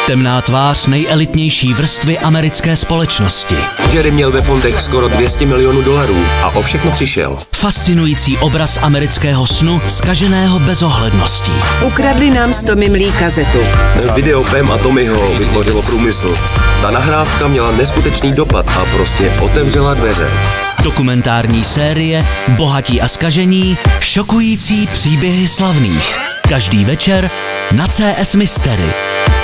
Temná tvář nejelitnější vrstvy americké společnosti. Jerry měl ve fondech skoro 200 milionů dolarů a o všechno přišel. Fascinující obraz amerického snu, zkaženého bezohledností. Ukradli nám s Tommym kazetu. Video Pam a Tommyho vytvořilo průmysl. Ta nahrávka měla neskutečný dopad a prostě otevřela dveře. Dokumentární série Bohatí a zkažení, šokující příběhy slavných. Každý večer na CS Mystery.